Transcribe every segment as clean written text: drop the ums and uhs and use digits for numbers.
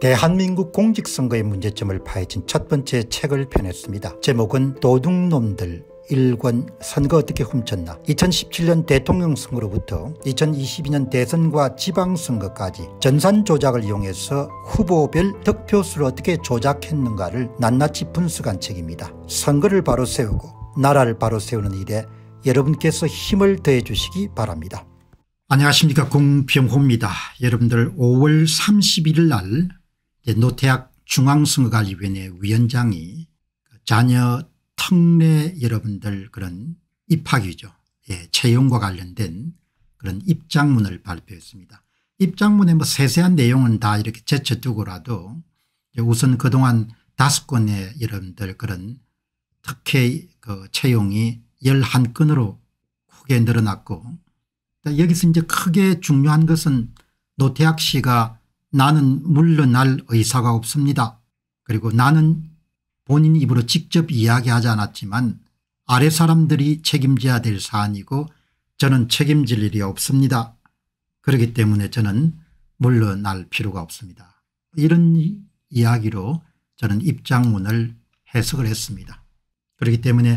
대한민국 공직선거의 문제점을 파헤친 첫 번째 책을 펴냈습니다. 제목은 도둑놈들 1권 선거 어떻게 훔쳤나. 2017년 대통령 선거로부터 2022년 대선과 지방선거까지 전산 조작을 이용해서 후보별 득표수를 어떻게 조작했는가를 낱낱이 분석한 책입니다. 선거를 바로 세우고 나라를 바로 세우는 일에 여러분께서 힘을 더해 주시기 바랍니다. 안녕하십니까, 공병호입니다. 여러분들 5월 31일 날 노태학 중앙선거관리위원회 위원장이 자녀 특례 여러분들 그런 입학이죠. 채용과 관련된 그런 입장문을 발표했습니다. 입장문에 뭐 세세한 내용은 다 이렇게 제쳐두고라도 우선 그동안 5건의 여러분들 그런 특혜 그 채용이 11건으로 크게 늘어났고, 여기서 이제 크게 중요한 것은 노태학 씨가 나는 물러날 의사가 없습니다. 그리고 나는 본인 입으로 직접 이야기하지 않았지만 아래 사람들이 책임져야 될 사안이고 저는 책임질 일이 없습니다. 그렇기 때문에 저는 물러날 필요가 없습니다. 이런 이야기로 저는 입장문을 해석을 했습니다. 그렇기 때문에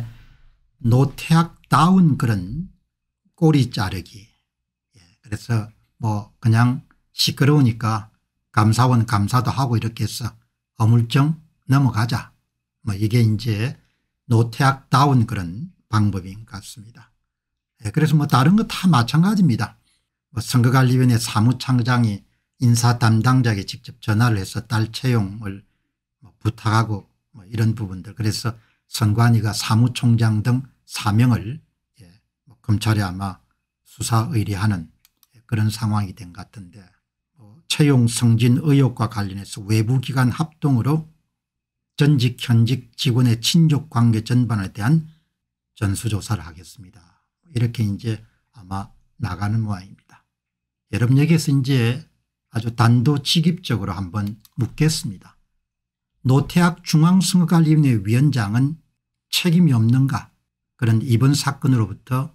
노태학다운 그런 꼬리 자르기, 그래서 뭐 그냥 시끄러우니까 감사원 감사도 하고 이렇게 해서 어물쩡 넘어가자, 뭐 이게 이제 노태학다운 그런 방법인 것 같습니다. 그래서 뭐 다른 거 다 마찬가지입니다. 뭐 선거관리위원회 사무총장이 인사 담당자에게 직접 전화를 해서 딸 채용을 뭐 부탁하고 뭐 이런 부분들, 그래서 선관위가 사무총장 등 사명을 검찰에 아마 수사 의뢰하는 그런 상황이 된 것 같은데, 채용 승진 의혹과 관련해서 외부기관 합동으로 전직 현직 직원의 친족 관계 전반에 대한 전수조사를 하겠습니다. 이렇게 이제 아마 나가는 모양입니다. 여러분, 여기에서 이제 아주 단도직입적으로 한번 묻겠습니다. 노태학 중앙선거관리위원회 위원장은 책임이 없는가? 그런 이번 사건으로부터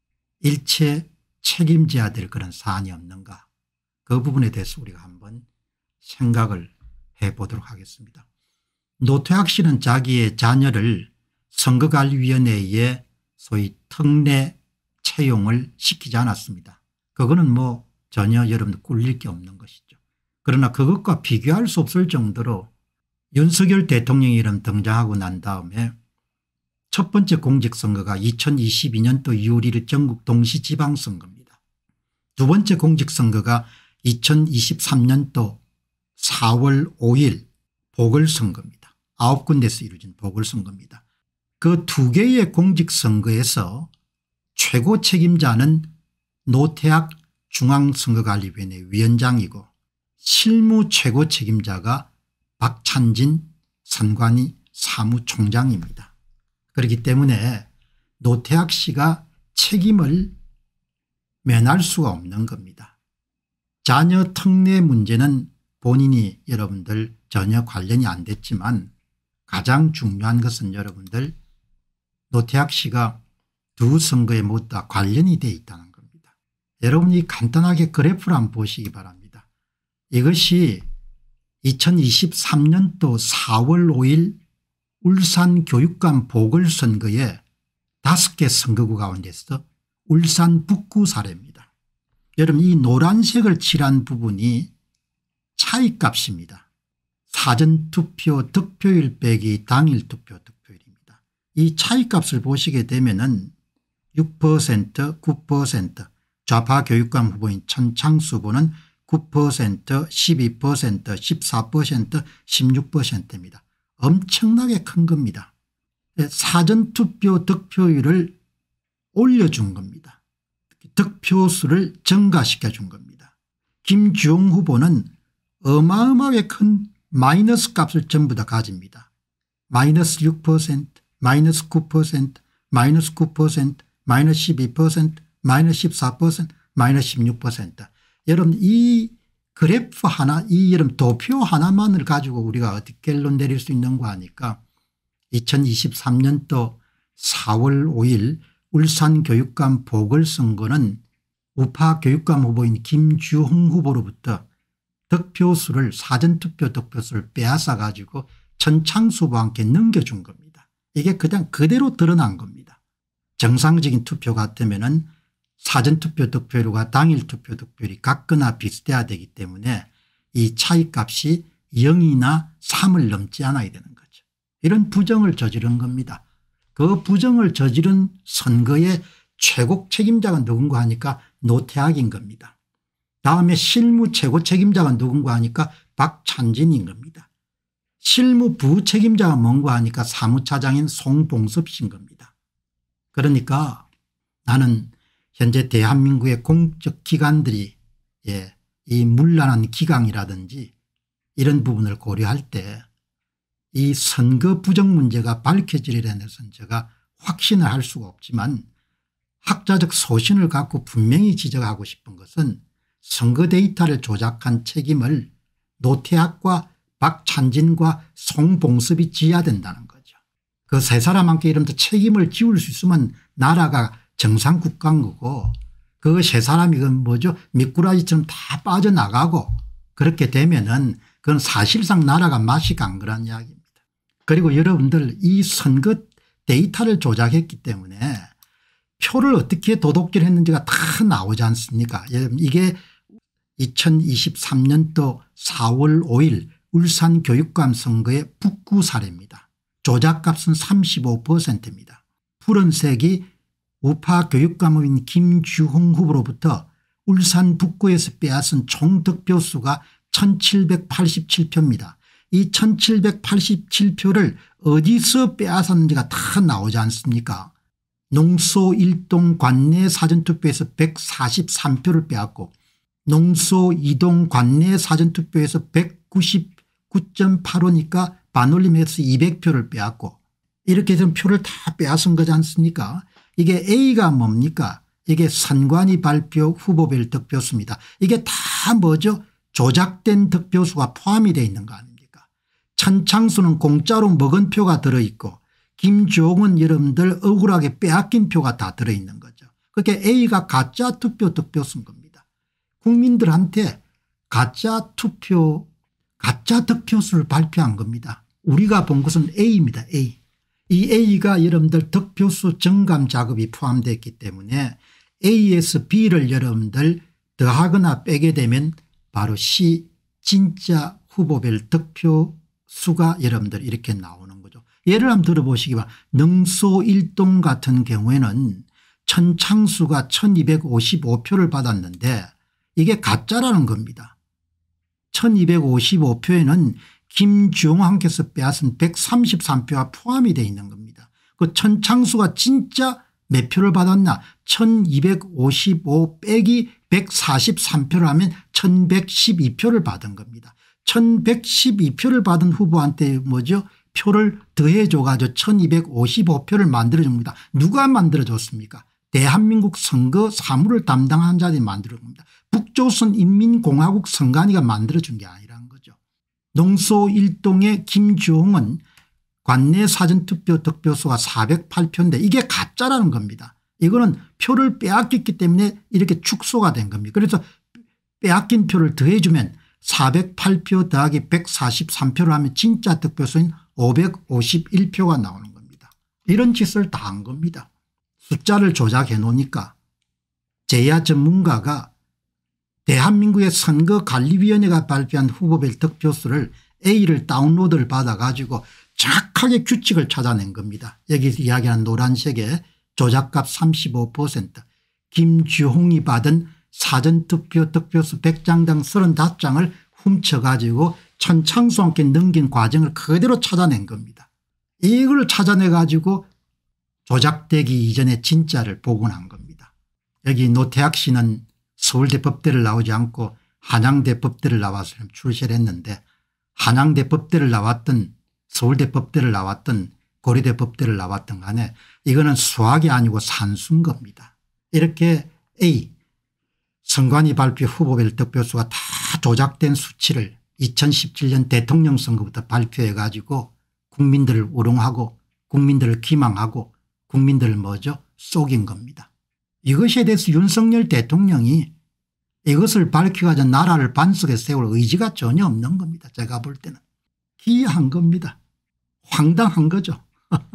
일체 책임져야 될 그런 사안이 없는가? 그 부분에 대해서 우리가 한번 생각을 해보도록 하겠습니다. 노태학 씨는 자기의 자녀를 선거관리위원회에 소위 특례 채용을 시키지 않았습니다. 그거는 뭐 전혀 여러분들 꿀릴 게 없는 것이죠. 그러나 그것과 비교할 수 없을 정도로 윤석열 대통령이 이름 등장하고 난 다음에 첫 번째 공직선거가 2022년도 6월 1일 전국 동시지방선거입니다. 두 번째 공직선거가 2023년도 4월 5일 보궐선거입니다. 9군데서 이루어진 보궐선거입니다. 그 두 개의 공직선거에서 최고 책임자는 노태학 중앙선거관리위원회 위원장이고 실무 최고 책임자가 박찬진 선관위 사무총장입니다. 그렇기 때문에 노태학 씨가 책임을 면할 수가 없는 겁니다. 자녀 특례 문제는 본인이 여러분들 전혀 관련이 안 됐지만 가장 중요한 것은 여러분들 노태학 씨가 두 선거에 모두 다 관련이 되어 있다는 겁니다. 여러분이 간단하게 그래프를 한번 보시기 바랍니다. 이것이 2023년도 4월 5일 울산 교육감 보궐선거에 5개 선거구 가운데서 울산 북구 사례입니다. 여러분, 이 노란색을 칠한 부분이 차이값입니다. 사전투표 득표율 빼기 당일투표 득표율입니다. 이 차이값을 보시게 되면은 6%, 9%, 좌파 교육감 후보인 천창수 후보는 9%, 12%, 14%, 16%입니다. 엄청나게 큰 겁니다. 사전투표 득표율을 올려준 겁니다. 득표수를 증가시켜 준 겁니다. 김주홍 후보는 어마어마하게 큰 마이너스 값을 전부 다 가집니다. 마이너스 6%, 마이너스 9%, 마이너스 9%, 마이너스 12%, 마이너스 14%, 마이너스 16%. 여러분, 이 그래프 하나, 이 여러분 도표 하나만을 가지고 우리가 어떻게 결론 내릴 수 있는가 하니까 2023년도 4월 5일 울산교육감 보궐선거는 우파 교육감 후보인 김주홍 후보로부터 득표수를 사전투표 득표수를 빼앗아 가지고 천창수 후보와 함께 넘겨준 겁니다. 이게 그냥 그대로 드러난 겁니다. 정상적인 투표 같으면은 사전투표 득표율과 당일투표 득표율이 같거나 비슷해야 되기 때문에 이 차이값이 0이나 3을 넘지 않아야 되는 거죠. 이런 부정을 저지른 겁니다. 그 부정을 저지른 선거의 최고 책임자가 누군가 하니까 노태악인 겁니다. 다음에 실무 최고 책임자가 누군가 하니까 박찬진인 겁니다. 실무 부책임자가 뭔가 하니까 사무차장인 송봉섭 씨인 겁니다. 그러니까 나는 현재 대한민국의 공적 기관들이 이 문란한 기강이라든지 이런 부분을 고려할 때 이 선거 부정 문제가 밝혀지리라는 것은 제가 확신을 할 수가 없지만 학자적 소신을 갖고 분명히 지적하고 싶은 것은 선거 데이터를 조작한 책임을 노태악과 박찬진과 송봉섭이 지어야 된다는 거죠. 그 세 사람한테 이름도 책임을 지울 수 있으면 나라가 정상국가인 거고 그 세 사람이 그 뭐죠 미꾸라지처럼 다 빠져나가고 그렇게 되면은 그건 사실상 나라가 맛이 간 거란 이야기입니다. 그리고 여러분들 이 선거 데이터를 조작했기 때문에 표를 어떻게 도둑질했는지가 다 나오지 않습니까? 이게 2023년도 4월 5일 울산교육감 선거의 북구 사례입니다. 조작값은 35%입니다. 푸른색이 우파 교육감인 김주홍 후보로부터 울산 북구에서 빼앗은 총 득표수가 1787표입니다. 이 1787표를 어디서 빼앗았는지가 다 나오지 않습니까? 농소 1동 관내 사전투표에서 143표를 빼앗고 농소 2동 관내 사전투표에서 199.85니까 반올림해서 200표를 빼앗고 이렇게 된 표를 다 빼앗은 거지 않습니까? 이게 A가 뭡니까? 이게 선관위 발표 후보별 득표수입니다. 이게 다 뭐죠? 조작된 득표수가 포함이 되어 있는 거 아닙니까? 천창수는 공짜로 먹은 표가 들어있고 김종은 여러분들 억울하게 빼앗긴 표가 다 들어있는 거죠. 그렇게 A가 가짜 투표 득표수인 겁니다. 국민들한테 가짜 득표수를 발표한 겁니다. 우리가 본 것은 A입니다. A. 이 A가 여러분들 득표수 정감 작업이 포함되어 있기 때문에 A에서 B를 여러분들 더하거나 빼게 되면 바로 C 진짜 후보별 득표수가 여러분들 이렇게 나오는 거죠. 예를 한번 들어보시기 바랍니다. 능소 1동 같은 경우에는 천창수가 1255표를 받았는데 이게 가짜라는 겁니다. 1255표에는 김주홍께서 빼앗은 133표가 포함이 되어 있는 겁니다. 그 천창수가 진짜 몇 표를 받았나 1255 빼기 143표를 하면 1112표를 받은 겁니다. 1112표를 받은 후보한테 뭐죠? 표를 더해줘 가지고 1255표를 만들어줍니다. 누가 만들어줬습니까? 대한민국 선거 사무를 담당한 자들이 만들어준 겁니다. 북조선 인민공화국 선관위가 만들어준 게 아니라는 거죠. 농소 1동의 김주홍은 관내 사전투표 득표수가 408표인데 이게 가짜라는 겁니다. 이거는 표를 빼앗겼기 때문에 이렇게 축소가 된 겁니다. 그래서 빼앗긴 표를 더해주면 408표 더하기 143표를 하면 진짜 득표수인 551표가 나오는 겁니다. 이런 짓을 다 한 겁니다. 숫자를 조작해 놓으니까 제야 전문가가 대한민국의 선거관리위원회가 발표한 후보별 득표수를 A를 다운로드를 받아 가지고 정확하게 규칙을 찾아낸 겁니다. 여기서 이야기하는 노란색의 조작값 35% 김주홍이 받은 사전투표 득표수 100장당 35장을 훔쳐가지고 천창수와 함께 넘긴 과정을 그대로 찾아낸 겁니다. 이걸 찾아내 가지고 조작되기 이전에 진짜를 복원한 겁니다. 여기 노태악 씨는 서울대 법대를 나오지 않고 한양대 법대를 나와서 출세를 했는데 한양대 법대를 나왔던 서울대 법대를 나왔던 고려대 법대를 나왔던 간에 이거는 수학이 아니고 산수인 겁니다. 이렇게 A 선관위 발표 후보별 득표수가 다 조작된 수치를 2017년 대통령 선거부터 발표해 가지고 국민들을 우롱하고 국민들을 기망하고 국민들을 뭐죠? 속인 겁니다. 이것에 대해서 윤석열 대통령이 이것을 밝혀가지고 나라를 반석에 세울 의지가 전혀 없는 겁니다. 제가 볼 때는. 기이한 겁니다. 황당한 거죠.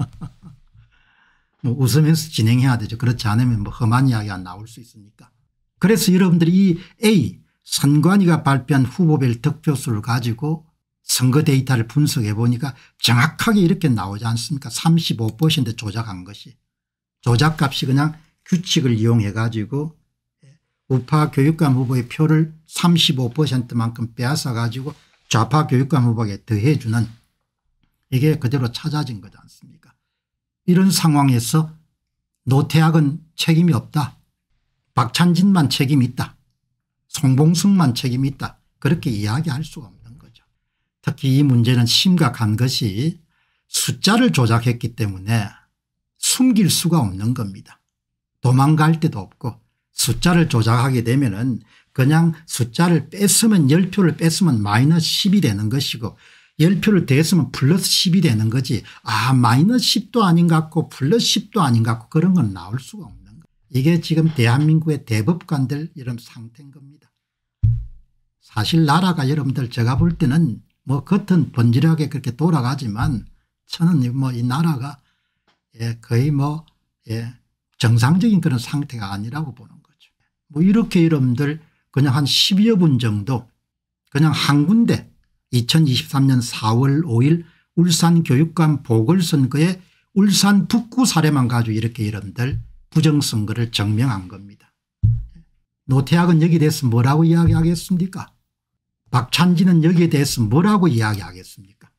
뭐 웃으면서 진행해야 되죠. 그렇지 않으면 뭐 험한 이야기가 나올 수 있으니까. 그래서 여러분들이 이 A 선관위가 발표한 후보별 득표수를 가지고 선거 데이터를 분석해 보니까 정확하게 이렇게 나오지 않습니까? 35% 조작한 것이. 조작값이 그냥 규칙을 이용해 가지고 우파 교육감 후보의 표를 35%만큼 빼앗아 가지고 좌파 교육감 후보에게 더해 주는, 이게 그대로 찾아진 거지 않습니까? 이런 상황에서 노태학은 책임이 없다. 박찬진만 책임이 있다. 송봉석만 책임이 있다. 그렇게 이야기할 수가 없는 거죠. 특히 이 문제는 심각한 것이 숫자를 조작했기 때문에 숨길 수가 없는 겁니다. 도망갈 데도 없고, 숫자를 조작하게 되면은 그냥 숫자를 뺐으면 10표를 뺐으면 마이너스 10이 되는 것이고 10표를 더했으면 플러스 10이 되는 거지, 마이너스 10도 아닌 것 같고 플러스 10도 아닌 것 같고 그런 건 나올 수가 없는 거예요. 이게 지금 대한민국의 대법관들 이런 상태인 겁니다. 사실 나라가 여러분들 제가 볼 때는 뭐 겉은 번지르하게 그렇게 돌아가지만 저는 뭐 이 나라가 거의 뭐 정상적인 그런 상태가 아니라고 보는 거죠. 뭐 이렇게 여러분들 그냥 한 10여 분 정도 그냥 한 군데 2023년 4월 5일 울산교육감 보궐선거에 울산 북구 사례만 가지고 이렇게 여러분들 부정선거를 증명한 겁니다. 노태학은 여기에 대해서 뭐라고 이야기하겠습니까? 박찬진은 여기에 대해서 뭐라고 이야기하겠습니까?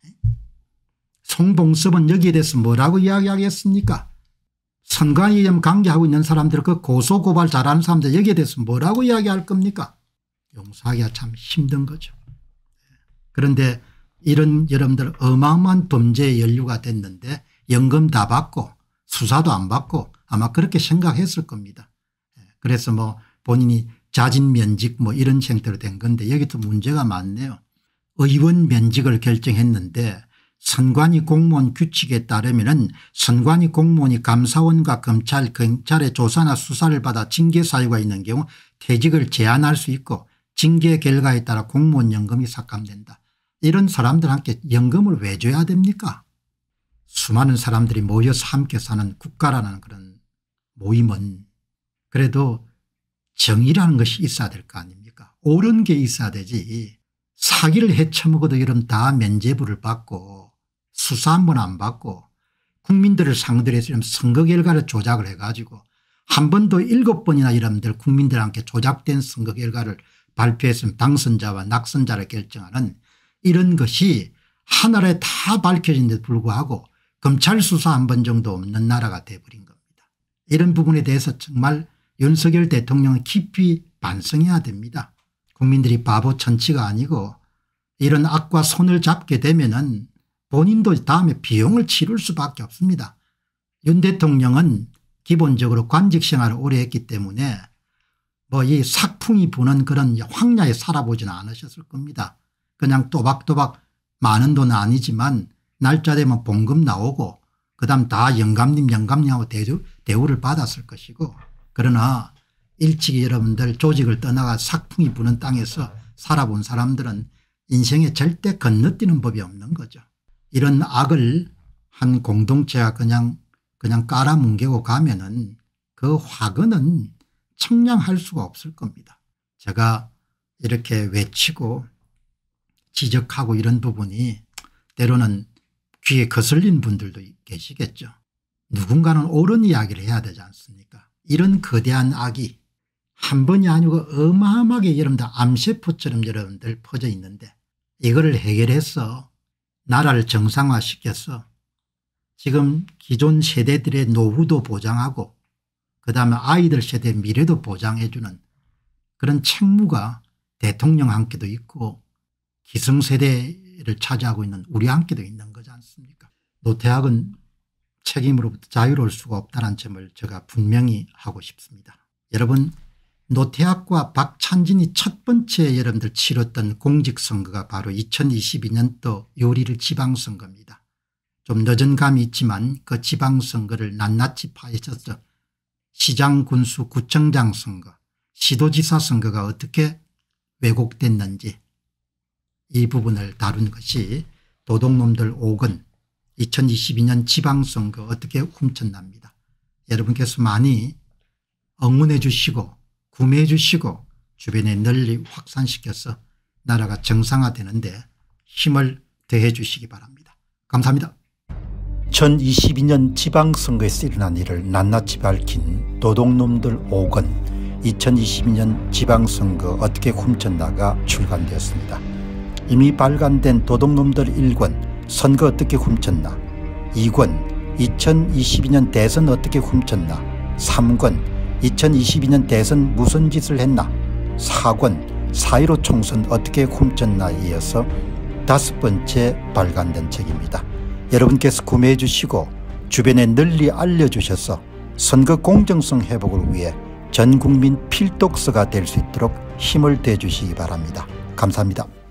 송봉섭은 여기에 대해서 뭐라고 이야기하겠습니까? 선관위에 관계하고 있는 사람들, 그 고소고발 잘하는 사람들 여기에 대해서 뭐라고 이야기할 겁니까? 용서하기가 참 힘든 거죠. 그런데 이런 여러분들 어마어마한 범죄의 연루가 됐는데 연금 다 받고 수사도 안 받고 아마 그렇게 생각했을 겁니다. 그래서 뭐 본인이 자진 면직 뭐 이런 형태로 된 건데 여기도 문제가 많네요. 의원 면직을 결정했는데 선관위 공무원 규칙에 따르면은 선관위 공무원이 감사원과 검찰, 경찰의 조사나 수사를 받아 징계 사유가 있는 경우 퇴직을 제한할 수 있고 징계 결과에 따라 공무원 연금이 삭감된다. 이런 사람들한테 연금을 왜 줘야 됩니까? 수많은 사람들이 모여서 함께 사는 국가라는 그런 모임은 그래도 정의라는 것이 있어야 될 거 아닙니까? 옳은 게 있어야 되지. 사기를 헤쳐먹어도 이런 다 면죄부를 받고 수사 한 번 안 받고 국민들을 상대로 해서 선거 결과를 조작을 해가지고 한 번도 7번이나 여러분들 국민들한테 조작된 선거 결과를 발표했으면 당선자와 낙선자를 결정하는 이런 것이 하나라에 다 밝혀진데도 불구하고 검찰 수사 한 번 정도 없는 나라가 돼버린 겁니다. 이런 부분에 대해서 정말 윤석열 대통령은 깊이 반성해야 됩니다. 국민들이 바보 천치가 아니고 이런 악과 손을 잡게 되면은 본인도 다음에 비용을 치를 수밖에 없습니다. 윤 대통령은 기본적으로 관직 생활을 오래 했기 때문에 뭐 이 삭풍이 부는 그런 황야에 살아보지는 않으셨을 겁니다. 그냥 또박또박 많은 돈은 아니지만 날짜 되면 봉급 나오고 그다음 다 영감님하고 대우를 받았을 것이고, 그러나 일찍이 여러분들 조직을 떠나가 삭풍이 부는 땅에서 살아본 사람들은 인생에 절대 건너뛰는 법이 없는 거죠. 이런 악을 한 공동체가 그냥 깔아뭉개고 가면은 그 화근은 청량할 수가 없을 겁니다. 제가 이렇게 외치고 지적하고 이런 부분이 때로는 귀에 거슬린 분들도 계시겠죠. 누군가는 옳은 이야기를 해야 되지 않습니까? 이런 거대한 악이 한 번이 아니고 어마어마하게 여러분들 암세포처럼 여러분들 퍼져 있는데 이거를 해결해서 나라를 정상화시켜서 지금 기존 세대들의 노후도 보장하고 그다음에 아이들 세대 미래도 보장해 주는 그런 책무가 대통령 함께도 있고 기성세대를 차지하고 있는 우리 함께도 있는 거지 않습니까? 노태학은 책임으로부터 자유로울 수가 없다는 점을 제가 분명히 하고 싶습니다. 여러분, 노태학과 박찬진이 첫 번째 여러분들 치렀던 공직선거가 바로 2022년도 6.1 지방선거입니다. 좀 늦은 감이 있지만 그 지방선거를 낱낱이 파헤쳐서 시장 군수 구청장 선거 시도지사 선거가 어떻게 왜곡됐는지 이 부분을 다룬 것이 도둑놈들 5권 2022년 지방선거 어떻게 훔쳤납니다. 여러분께서 많이 응원해 주시고 구매해 주시고 주변에 널리 확산시켜서 나라가 정상화되는데 힘을 더해 주시기 바랍니다. 감사합니다. 2022년 지방선거에서 일어난 일을 낱낱이 밝힌 도둑놈들 5권 2022년 지방선거 어떻게 훔쳤나가 출간되었습니다. 이미 발간된 도둑놈들 1권 선거 어떻게 훔쳤나, 2권 2022년 대선 어떻게 훔쳤나, 3권 2022년 대선 무슨 짓을 했나, 4권 4.15 총선 어떻게 훔쳤나에 이어서 5번째 발간된 책입니다. 여러분께서 구매해 주시고 주변에 널리 알려주셔서 선거 공정성 회복을 위해 전국민 필독서가 될 수 있도록 힘을 대주시기 바랍니다. 감사합니다.